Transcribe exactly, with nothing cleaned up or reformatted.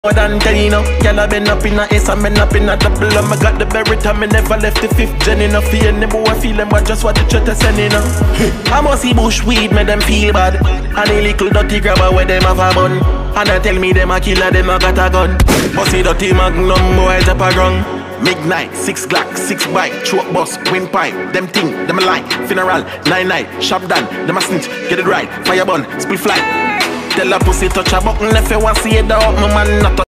More than ten, you know. Girl, I been up in a ace, I been up in a double. And I got the berry time, I never left the fifth gen enough. For any boy feel them, but just what the chat send, you know. I must see bush weed, make them feel bad. And a little dirty grabber where them have a bun. And I tell me them a killer, them a got a gun. But see dirty magnum, boy, up a grung. Midnight, six Glock, six bike, choke bus, windpipe, them thing, them a lie, funeral, nine night, shop done, them a snitch, get it right, fire bun, spill fly. Tell a pussy touch a button if you want see it up, my man not